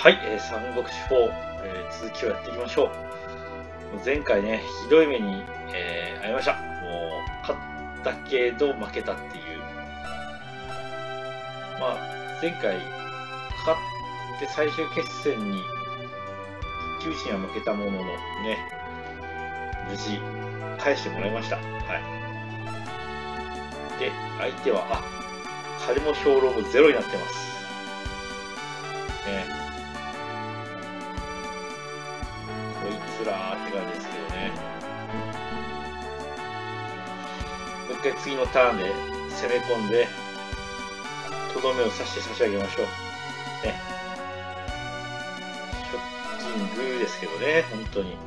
はい、三国志4、続きをやっていきましょう。前回ね、ひどい目に、遭いました。もう、勝ったけど負けたっていう。まあ、前回、勝って最終決戦に、一騎打ちには負けたものの、ね、無事、返してもらいました。はい。で、相手は、彼も兵糧もゼロになってます。ね。こいつらーって感じですけどね。もう一回次のターンで攻め込んで、とどめを刺して差し上げましょう。ね。ショッキングですけどね、本当に。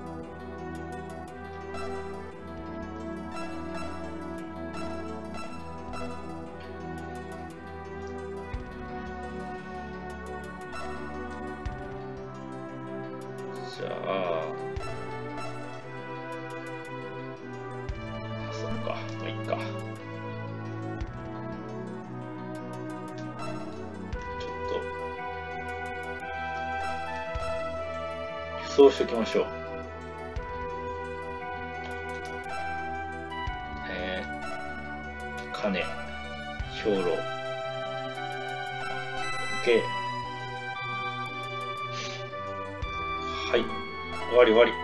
じゃあ、そっか、まあいいか。ちょっと、輸送しておきましょう。金、兵糧。OK。はい、終わり終わり。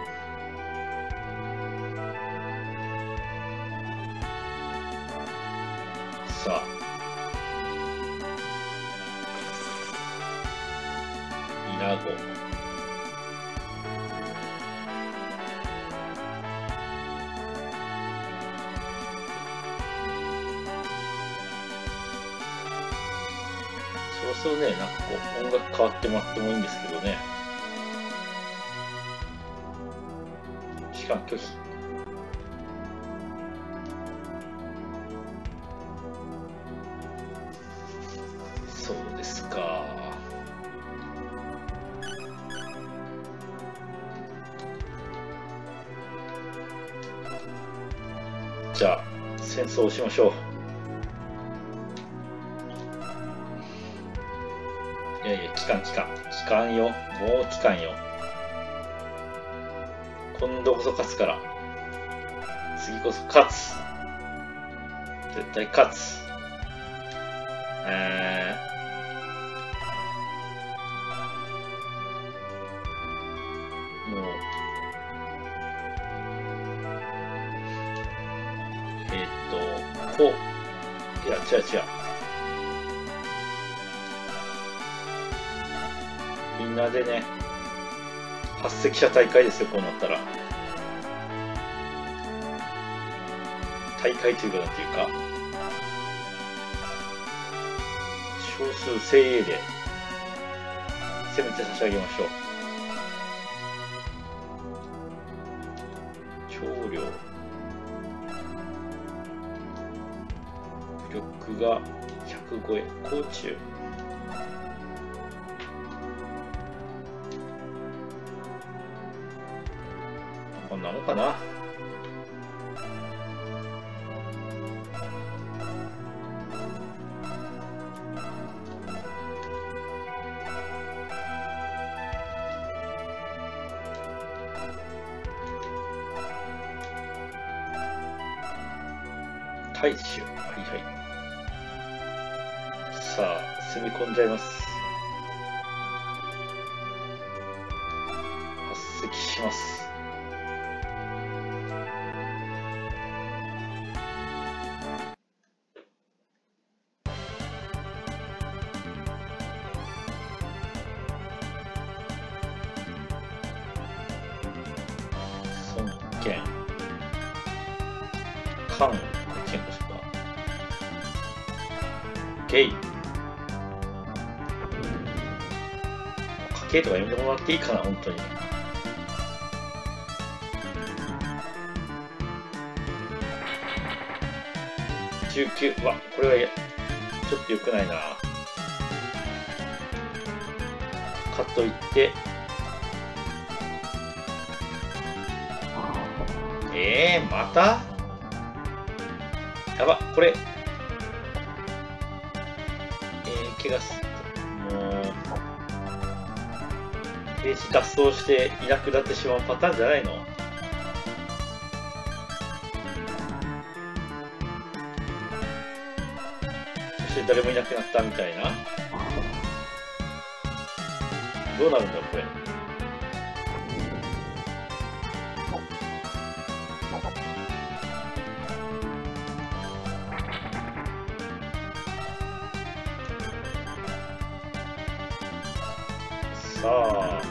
さあ、稲子。そろそろね、なんかこう、音楽変わってもらってもいいんですけどね。士官拒否。そうですか。じゃあ、戦争をしましょう。いやいや、期間よ。もう期間よ。今度こそ勝つから。次こそ勝つ。絶対勝つ。もう、こう。いや、違う。みんなでね、8隻車大会ですよ、こうなったら。大会というか、なんていうか、少数精鋭で攻めて差し上げましょう。長領。武力が100超え、甲冑。こんなのかな。大衆。はい。さあ、攻め込んじゃいます。8隻します。孫権。関。家計とか読んでもらっていいかな、本当に。19。わ、これはちょっと良くないな。かといって、またやば、これ。怪我す。もう。 兵士脱走していなくなってしまうパターンじゃないの？そして誰もいなくなったみたいな。どうなるんだこれ。さあ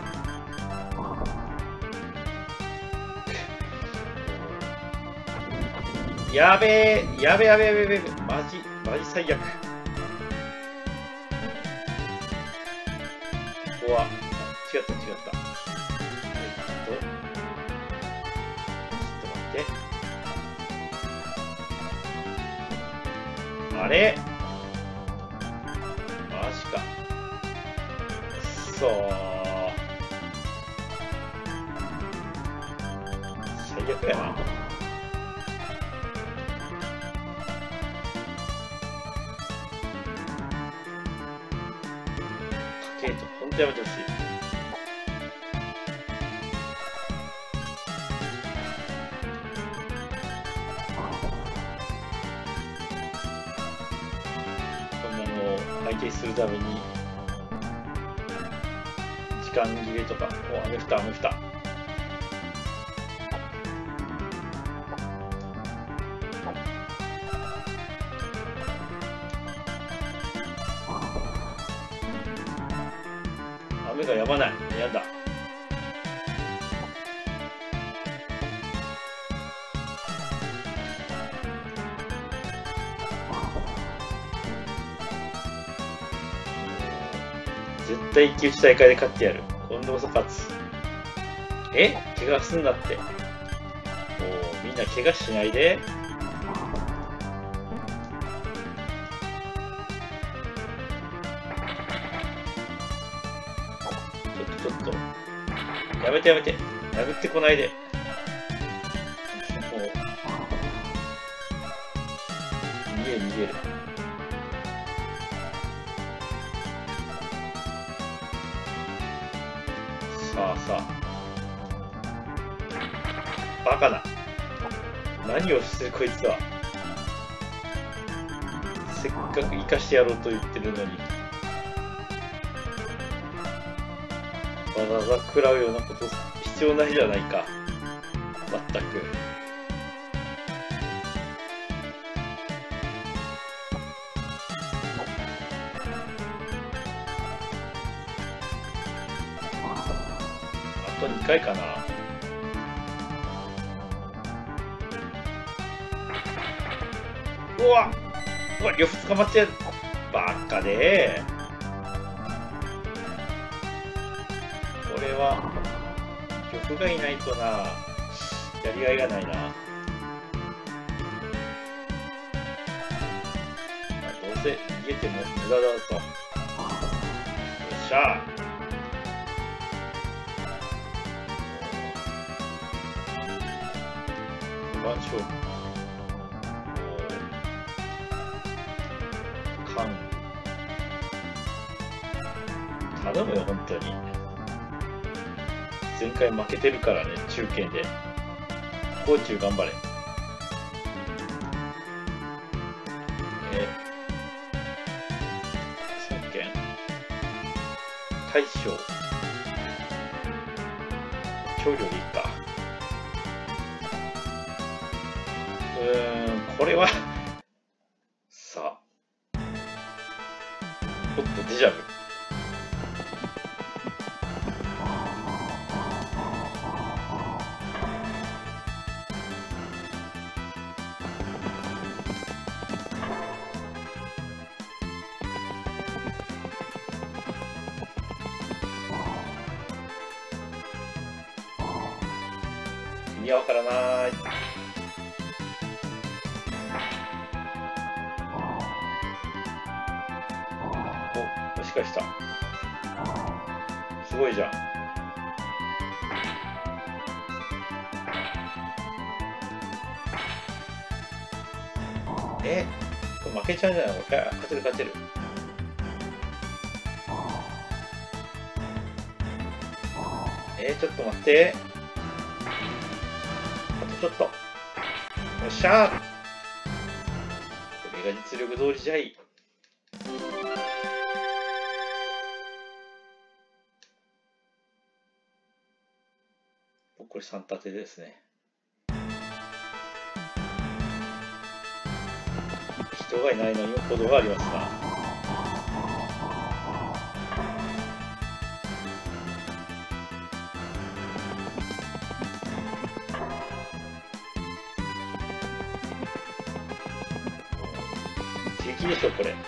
やべえやべえやべえやべえやべえ、マジ最悪。ここは違った。ちょっと待って、あれマジか。最悪やな。本当やめてほしい。こんなのを相手にするために時間切れとか。お、雨降った。雨が止まない。やだ。絶対一騎打ち大会で勝ってやる。今度こそ勝つ。怪我すんなって。みんな怪我しないで。ちょっとやめて殴ってこないで。もう逃げる。さあバカな。何をしてるこいつは。せっかく生かしてやろうと言ってるのにわざわざ食らうようなこと必要ないじゃないか。まったく。あと2回かな。うわ両方捕まっちゃう。バカでこれは玉がいないとな、やりがいがないな。どうせ逃げても無駄だぞ。よっしゃ。勝負。頼むよ本当に。前回負けてるからね、中堅で。甲冑頑張れ。尊剣大将長領でいいか。これはさあ、おっとデジャブ。意味わからない。お、もしかした。すごいじゃん。これ負けちゃうんじゃないの？勝てる。 ちょっと待って。あとちょっと。よっしゃー。これが実力通りじゃい。これ3立てですね。人がいないのに歩道がありますな。敵でしょこれ。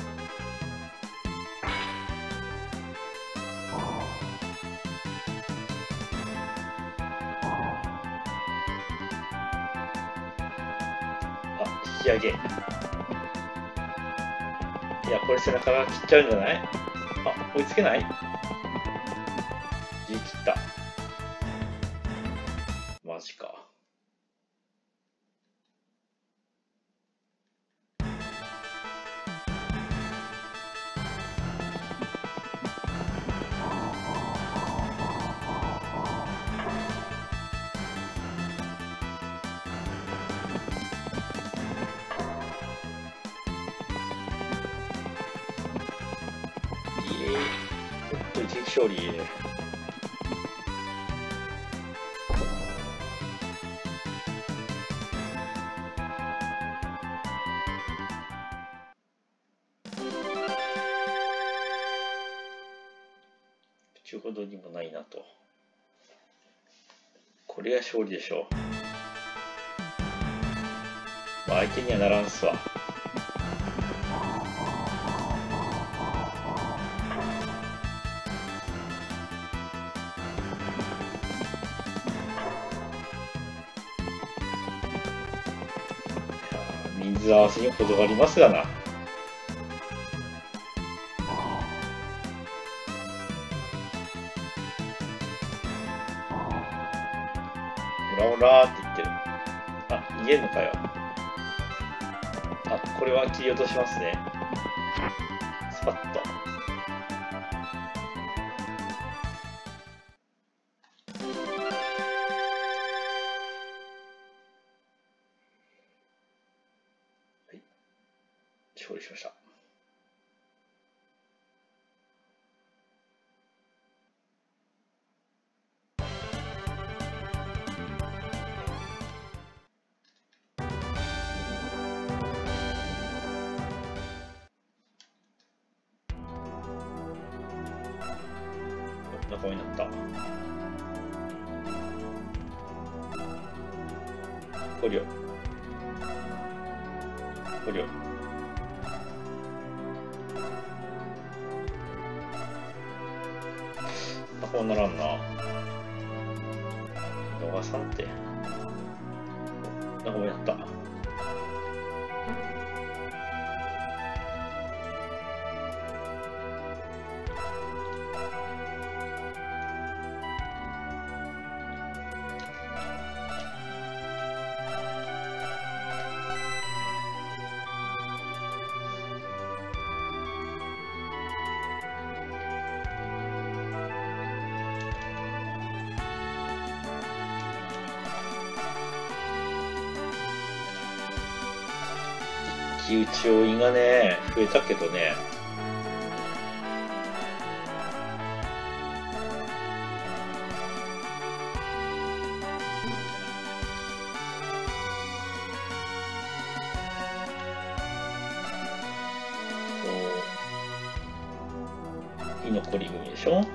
あ、引き上げ。いや、これ背中が切っちゃうんじゃない？あ、追いつけない？切った。マジか。一撃勝利。中ほどにもないなと。これが勝利でしょう。まあ、相手にはならんすわ。水合わせに程がありますがな。オラオラーって言ってる。あ、逃げんのかよ。あ、これは切り落としますね。スパッと。はい。勝利しました。仲間になった。捕虜。捕虜。仲間ならんな。動画さんって。仲間になった。打ち要因がね、増えたけどね。居残り組でしょ。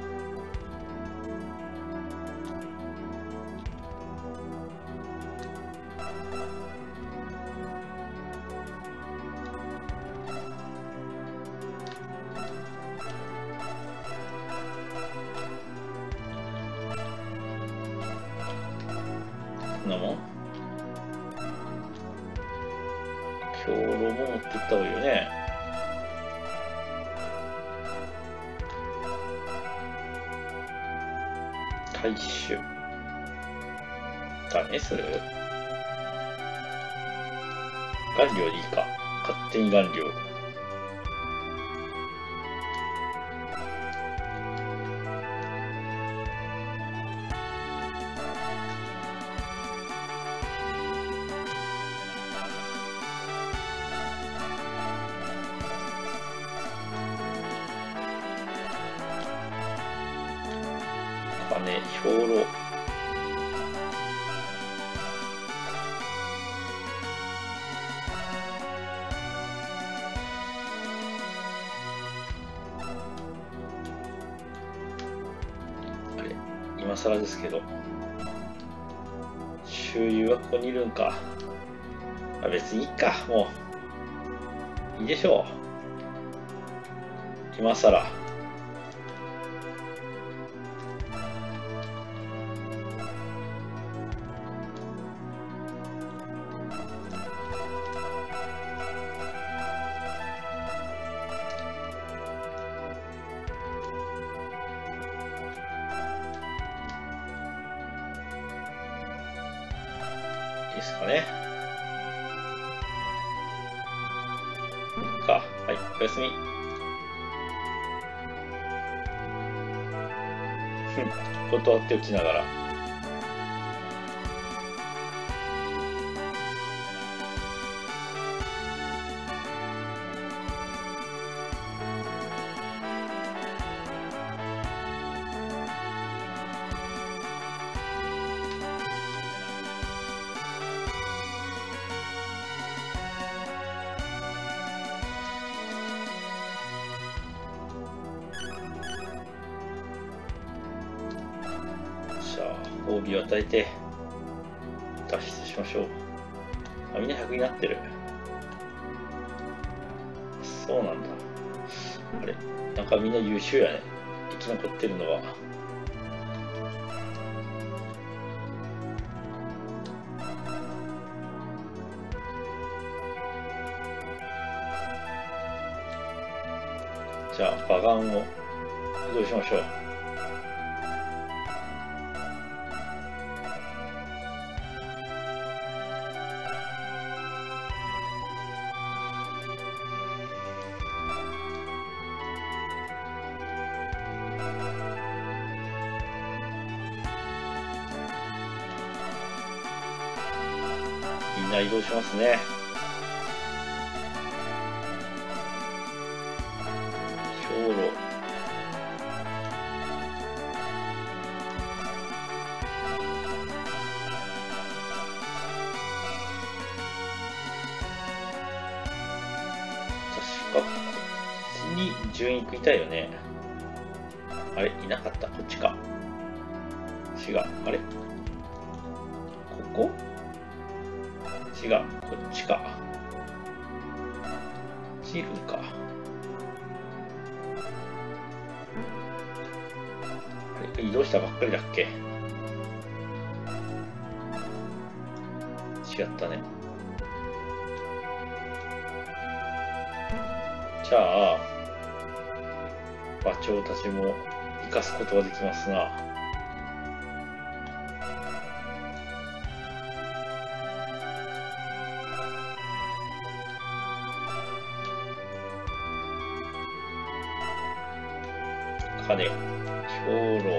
なもん兵糧も持っていった方がいいよね。大衆ダメする。顔料でいいか。勝手に顔料。 金、兵糧。あれ、今更ですけど、周遊はここにいるんか。あ、別にいいか、もう。いいでしょう。今更。いいですかね。はい、おやすみ。断っておきながら。褒美を与えて脱出しましょう。あ、みんな100になってる。そうなんだ。あれ、なんかみんな優秀やね。生き残ってるのは。じゃあ、バガンを移動しましょう。みんな移動しますね。兵糧。確かこっちに順位食いたいよね。あれ、いなかった。こっちか。違う。あれ、ここ違う。こっちか。切るか。あれ、移動したばっかりだっけ。違ったね。じゃあ、馬長たちも生かすことができますな。金、兵糧。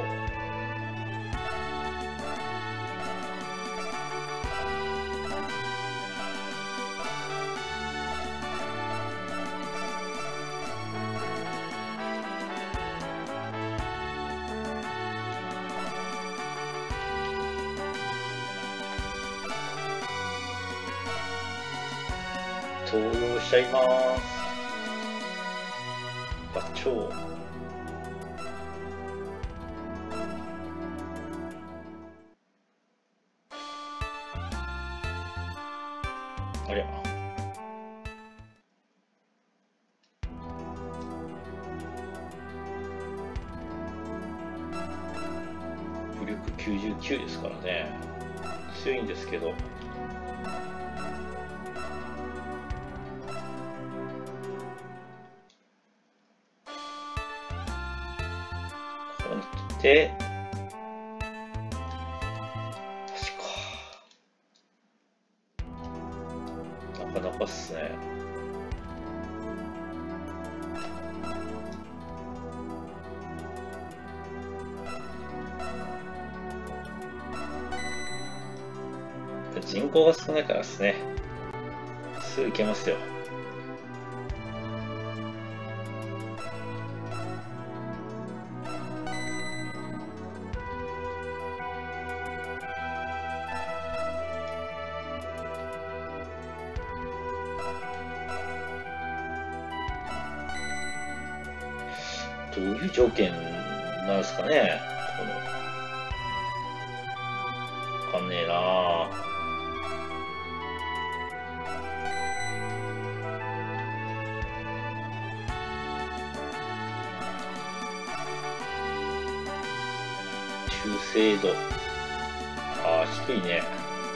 登用しちゃいます。馬長。ありゃ。武力99ですからね。強いんですけど。で、確か。なかなかっすね。人口が少ないからですね。すぐ行けますよ。 どういう条件なんですかね。わかんねえなぁ。中精度。ああ、低いね。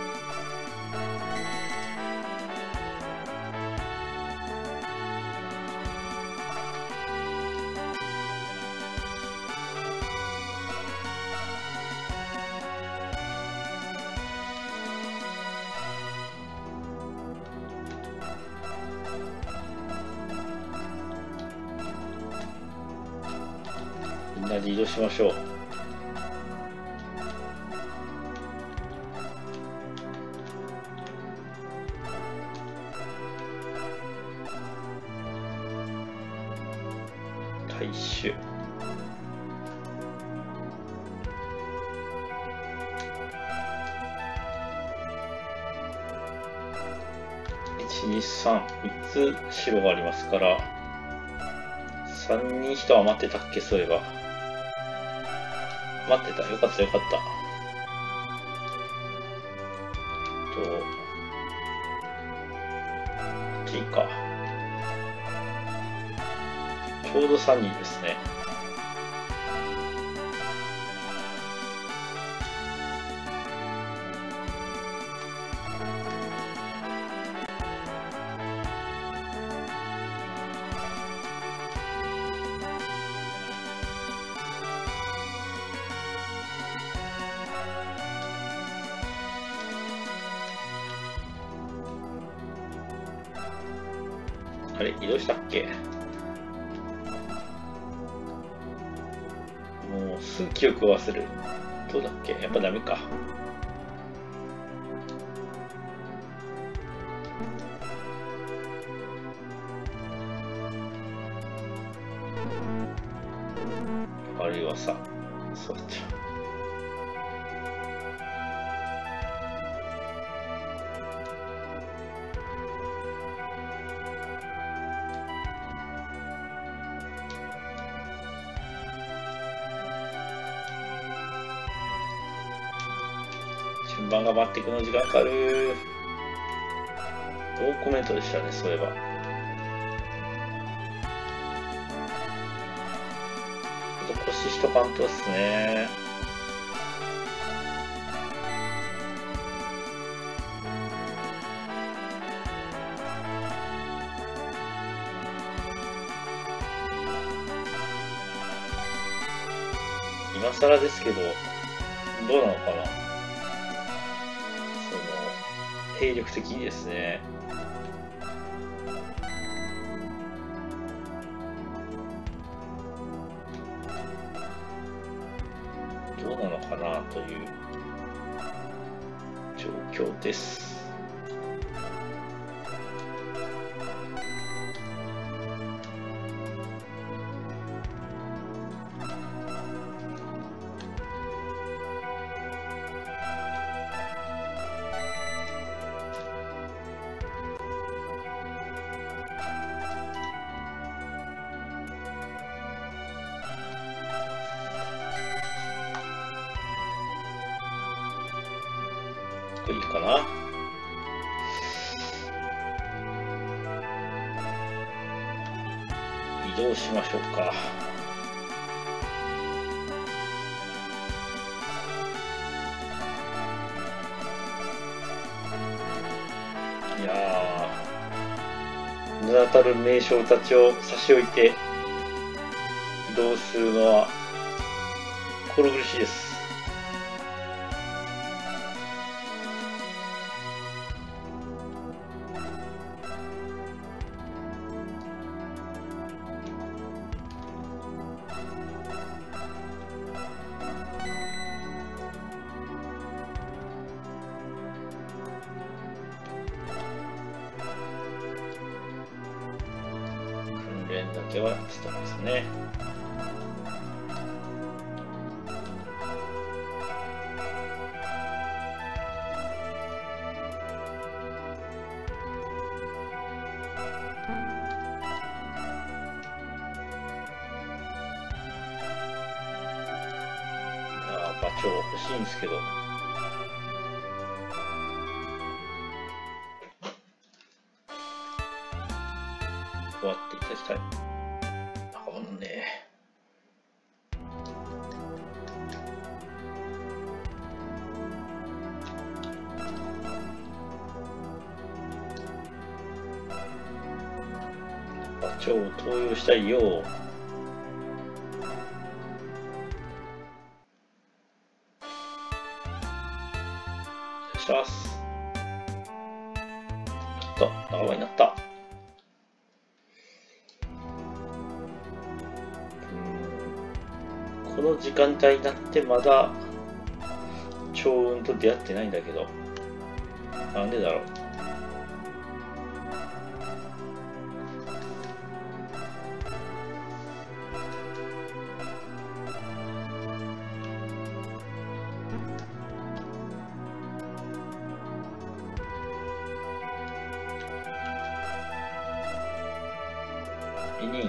みんなで移動しましょう。回収。1、2、3、3つ白がありますから、3人人余ってたっけ、そういえば。待ってた。よかったよかった。こっちいいか。ちょうど3人ですね。あれ、移動したっけ？もうすぐ記憶を忘れる。どうだっけ？やっぱダメか。あるいはさ、そうだっちゃう。順番が回っていくの時間かかる。どうコメントでしたね、そういえば。腰しとかんとっすね。今更ですけど、どうなのかな。兵力的にですね。どうなのかなという状況です。いいかな。移動しましょうか。いやー、名だたる名将たちを差し置いて移動するのは心苦しいです。訓練だけはしてますね。 馬長欲しいんですけど。終わっていただきたい。あのね。馬長を投与したいよう。お願いします。やった、仲間になった。この時間帯になってまだ趙雲と出会ってないんだけど、なんでだろう。委任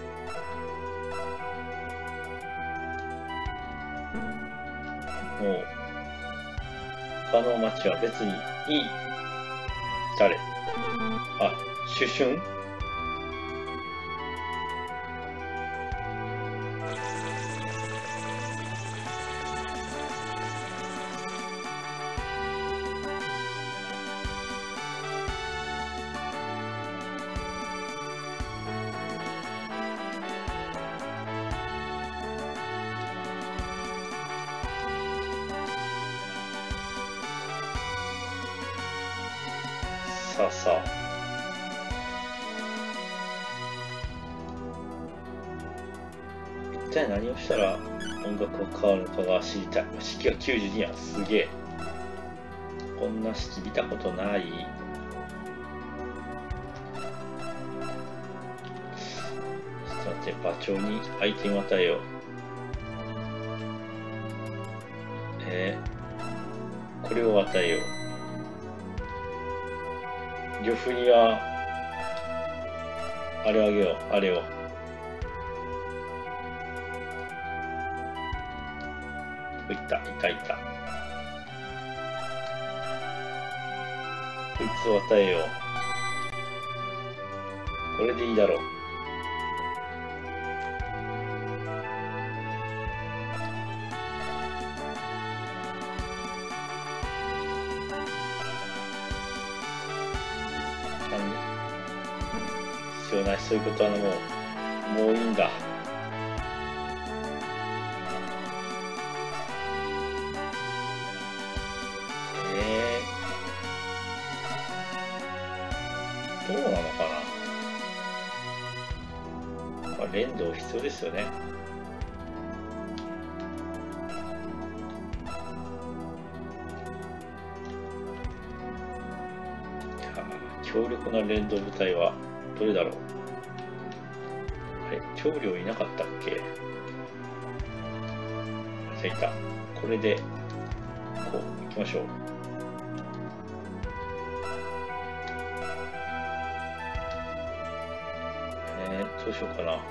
もう他の町は別にいい。誰？あ、シュシュン？さあさあ。一体何をしたら音楽が変わるのかが知りたい。式は92や。すげえ。こんな式見たことない。ちょっと待って、馬長にアイテム与えよう。これを与えよう。呂布には、あれをあげよう、あれを。いた。こいつを与えよう。これでいいだろう。必要ない、そういうことはもういいんだ。どうなのかな。まあ、連動必要ですよね。強力な連動部隊はどれだろう。あれ、長領いなかったっけ。いた。これでこう行きましょう。どうしようかな。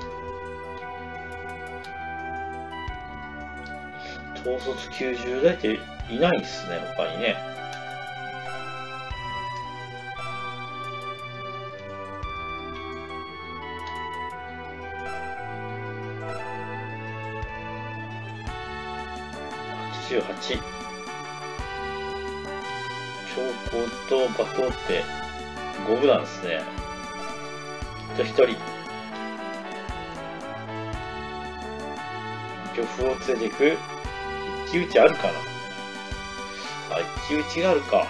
統率90代っていないっすね、他にね。88。長江と馬頭って5部なんですね。1人漁夫を連れていく。一騎打ちあるかな。あ、一騎打ちがあるか。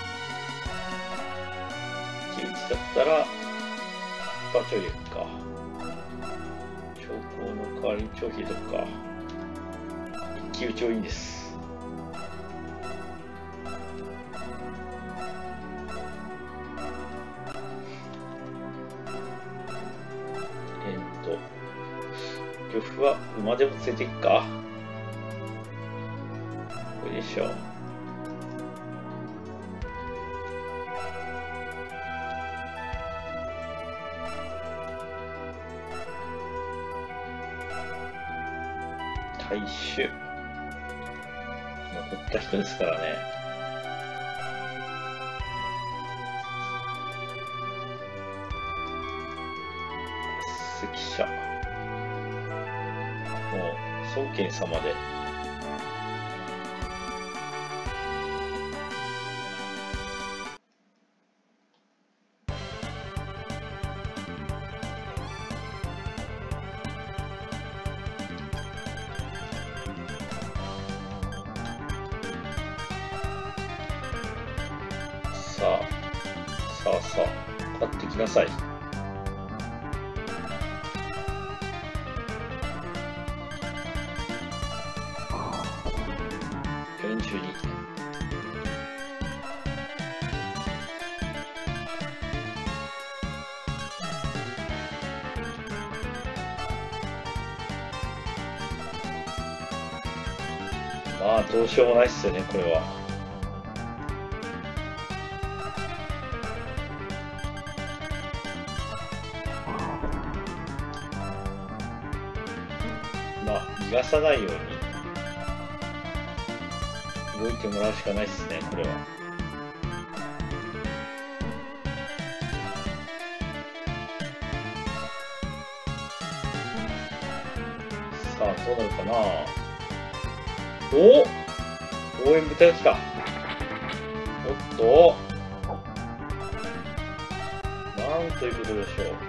一騎打ちだったら馬長でいくか。長江の代わりに長飛でいくか。一騎打ちをいいんです。漁夫は馬でも連れていくか。これでしょう。大衆。 取った人ですからね。関者。もう、孫権様で。さあ、買ってきなさい。42。まあ、どうしようもないっすよね、これは。逃がさないように動いてもらうしかないっすね、これは。さあ、どうなるかな。お、応援部隊が来た。おっと、なんということでしょう。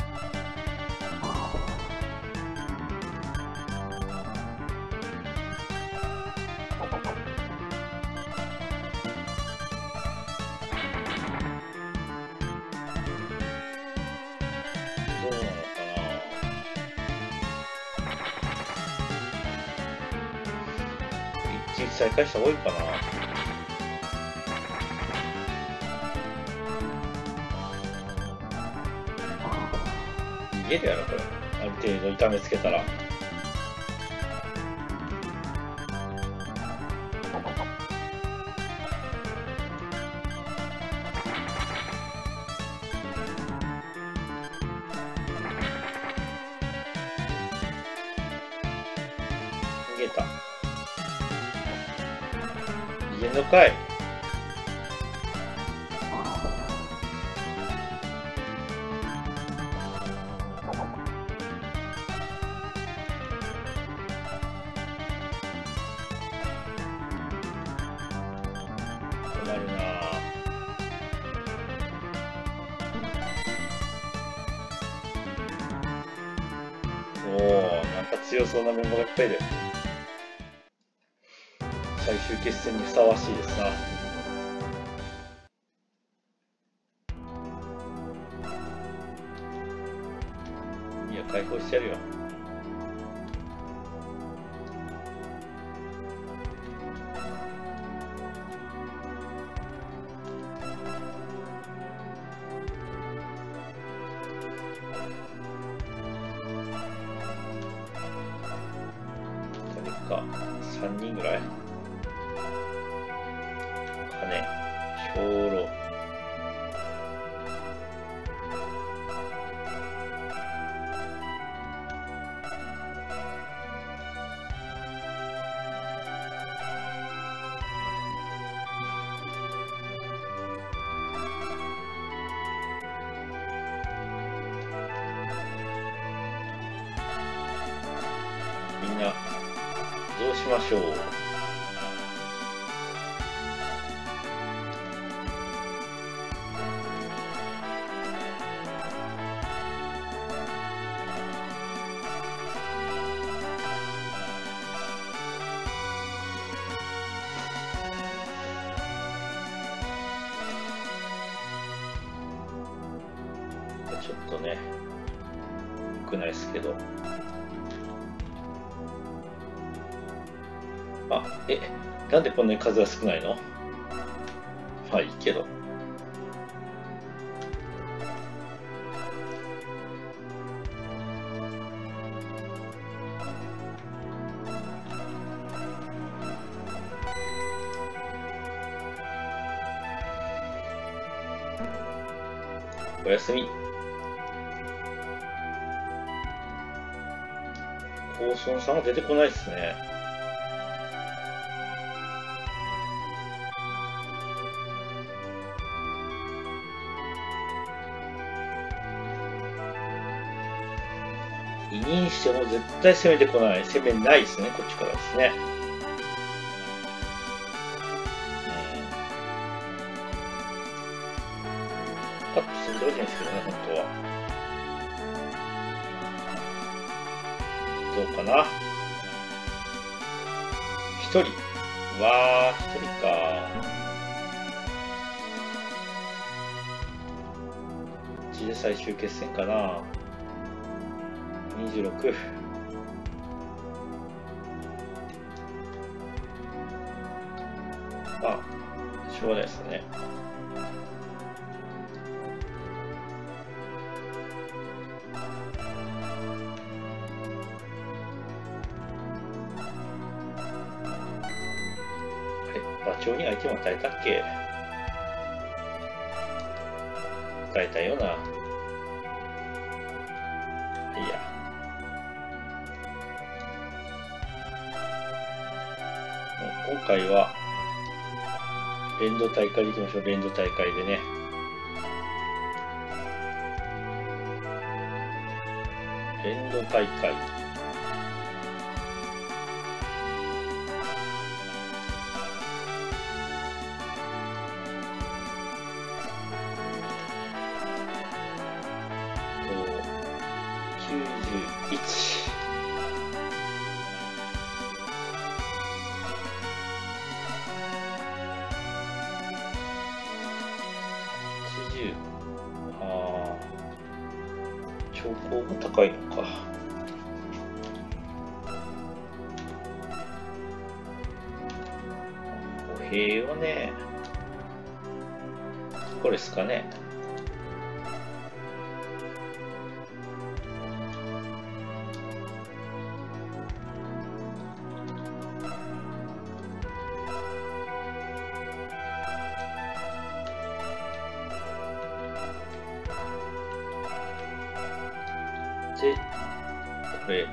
再開した方がいいかな。逃げるやろこれ。ある程度痛めつけたら。逃げた。逃げんのかい。困るなぁ。おお、なんか強そうなメンバーがいっぱいいる。最終決戦にふさわしいですな。いや、解放してやるよ。誰か3人ぐらい。羽、兵糧。みんなどうしましょう。ちょっとね、良くないですけど。あ、なんでこんなに数が少ないの？まあいいけど。おやすみ。高村さんが出てこないですね。 にしても絶対攻めてこない。攻めないですね、こっちからですね。パッと進んでほしいんですけどね、本当は。どうかな。一人。わー、一人か。こっちで最終決戦かな。26。まあ、しょうがないですね。馬長に相手も与えたっけ？与えたような。いや。今回は、連動大会でいきましょう。連動大会でね。連動大会。91。80。ああ。兆候が高いのか。歩兵はね、これですかね。で、これ。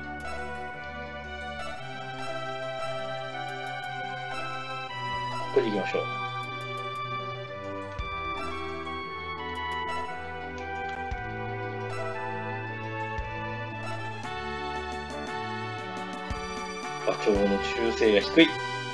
これでいきましょう。馬長の忠誠が低い。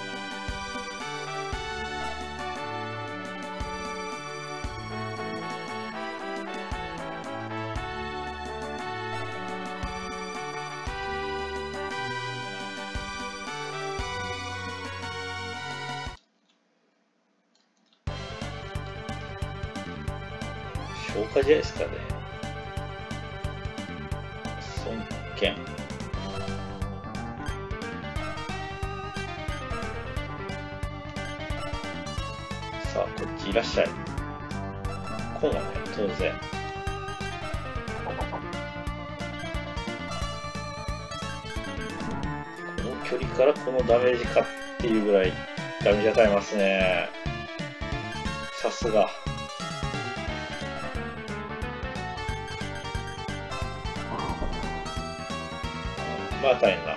消化試合ですかね。孫権。さあ、こっちいらっしゃい。コンはね、当然。この距離からこのダメージかっていうぐらいダメージ与えますね。さすが。まあ大変な。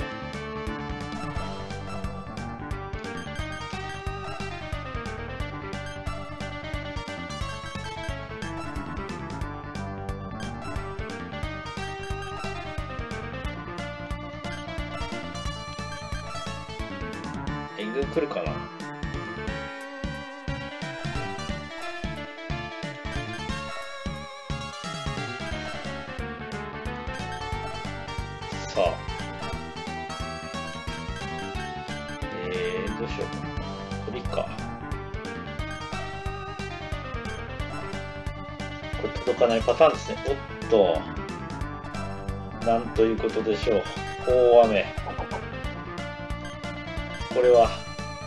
援軍来るかな。さあ。どうしよう。鳥か。これ届かないパターンですね。おっと。なんということでしょう。大雨。これは。おっ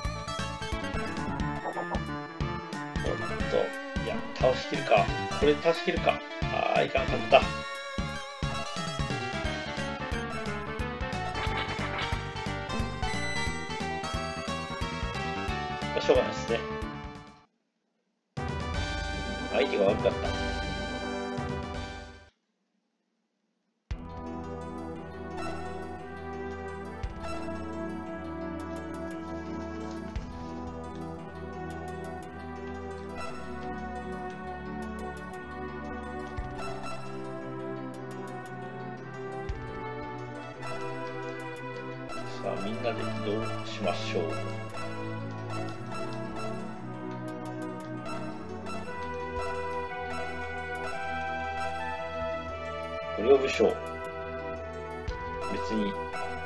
と。いや、倒しきるか。これ倒しきるか。ああ、いかんかった。しょうがないですね。相手が悪かった。 さあみんなで移動しましょう。不良武将別に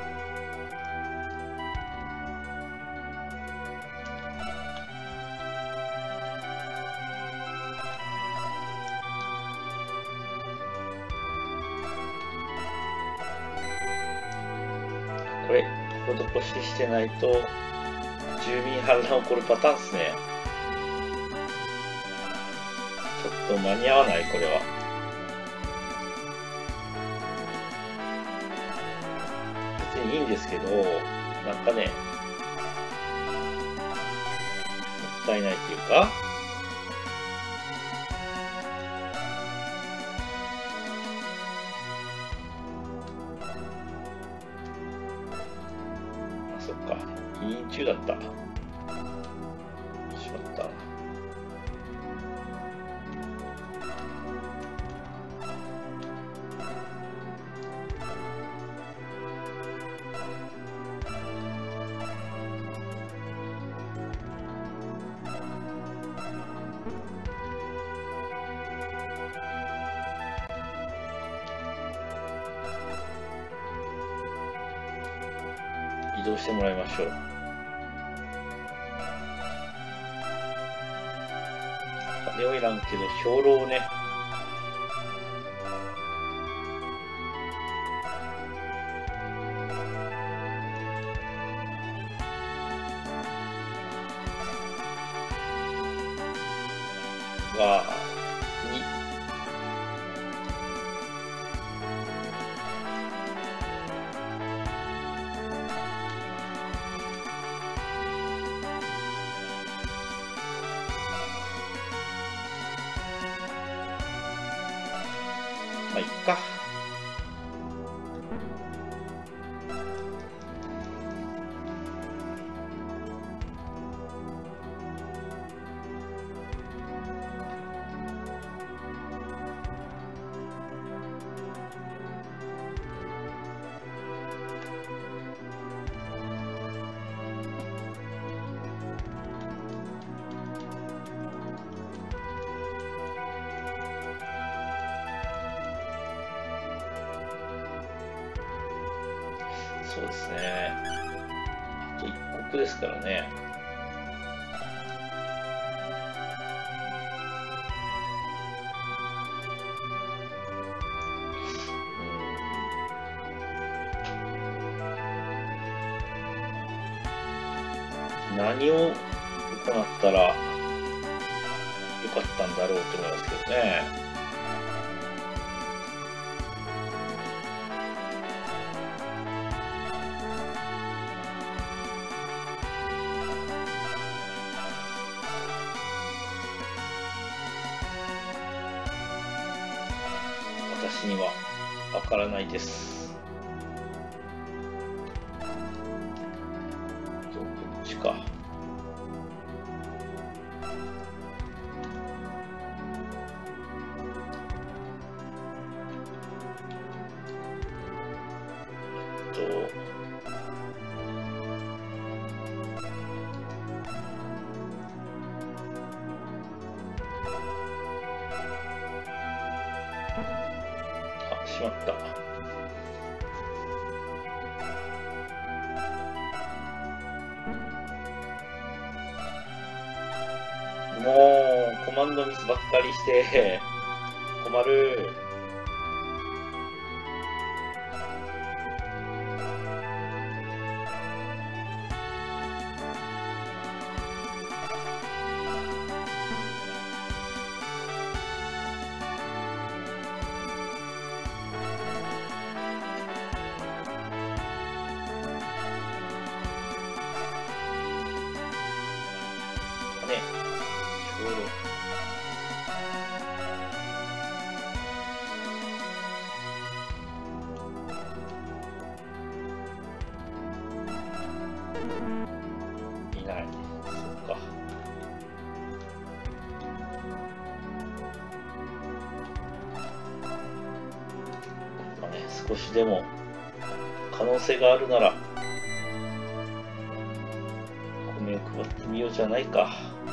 これ施ししてないと住民反乱起こるパターンですね。ちょっと間に合わないこれは。別にいいんですけど、なんかね、もったいないっていうか、あ、そっか、委員中だった。しまった。移動してもらいましょう。金はいらんけど兵糧をね。は2。まあいっか。そうですね。あと1国ですからね。何を行ったらよかったんだろうと思いますけどね。私にはわからないです。どっちか。しまった。もうコマンドミスばっかりして困る。ね、ちょうど。いない。そっか。まあね、少しでも可能性があるなら頑張ってみようじゃないか。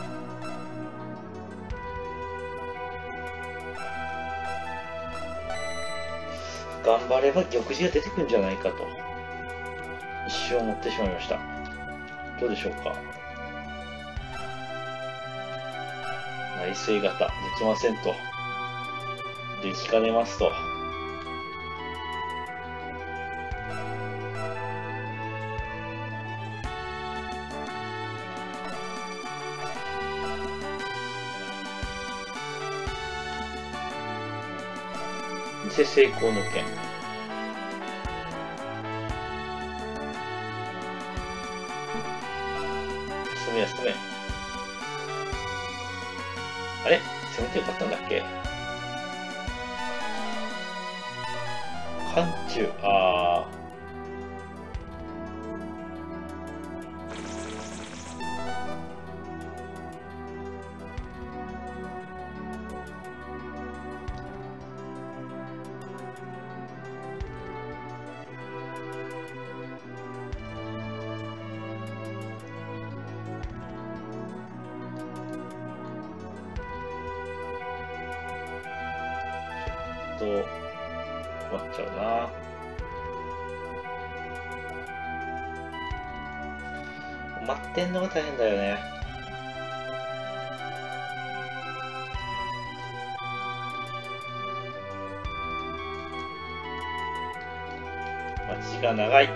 頑張れば玉璽が出てくるんじゃないかと一瞬思ってしまいました。どうでしょうか。内政型できませんと。できかねますと。偽成功の件。休め休め。あれ攻めてよかったんだっけ。寒中、ああ。困っちゃうな。待ってんのが大変だよね。待ちが長い。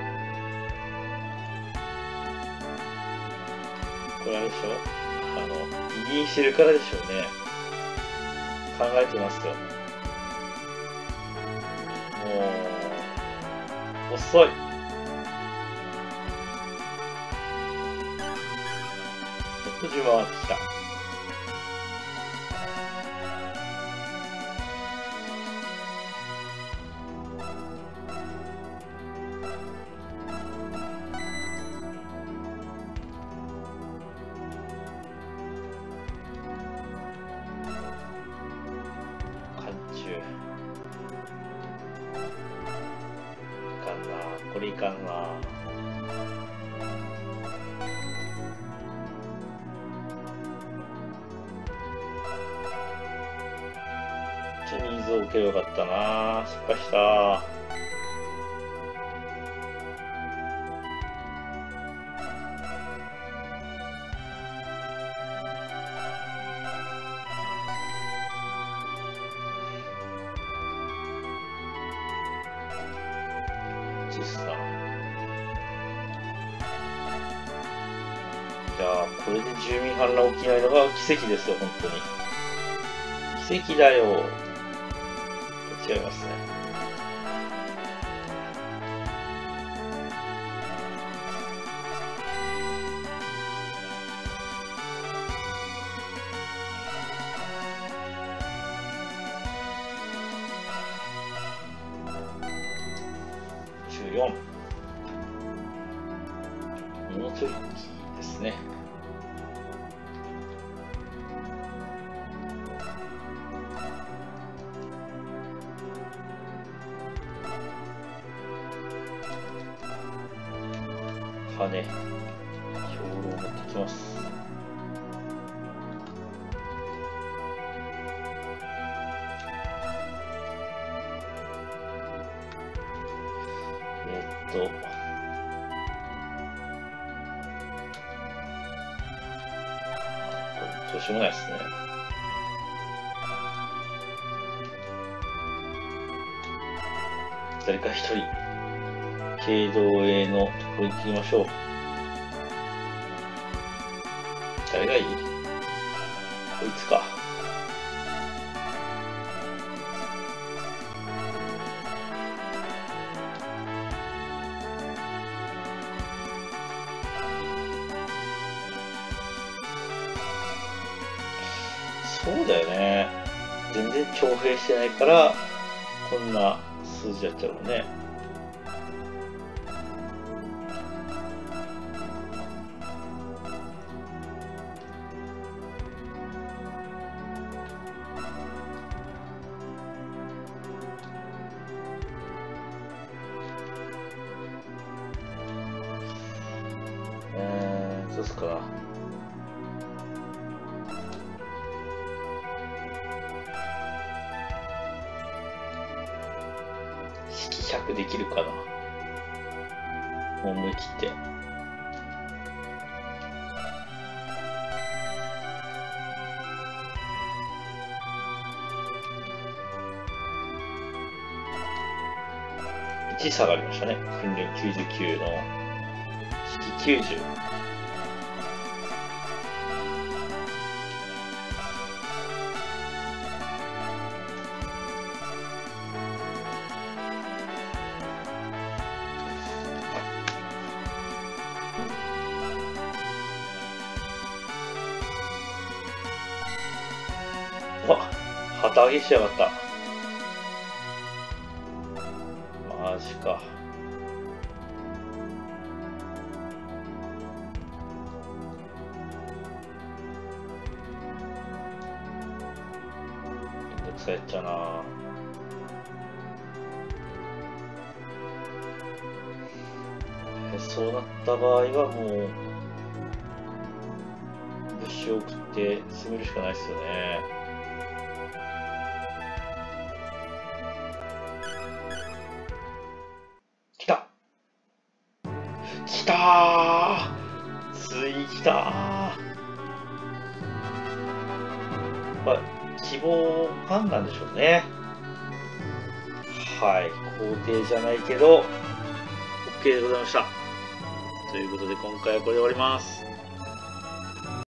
これあれでしょ、入りしてるからでしょうね。考えてますよ。遅い。やっと順番回ってきた。これいかんな。ニーズを受けよかったな。失敗した。いやー、これで住民反乱起きないのが奇跡ですよ、本当に。奇跡だよ。違いますね。14。物取引ですね。羽、兵糧を持ってきます。どうしようもないですね。誰か一人、経道へのところに行きましょう。誰がいい？こいつか。そうだよね。全然徴兵してないから、こんな数字やっちゃうのね。 どうすかな。引き100できるかな。もう思い切って。1下がりましたね。訓練99の引き90。旗揚げしやがった。マジか。めんどくさいやっちゃな。そうなった場合はもう物資を送って進めるしかないですよね。来たー、ついに来たー。まあ希望ファンなんでしょうね。はい、肯定じゃないけど OK でございました。ということで今回はこれで終わります。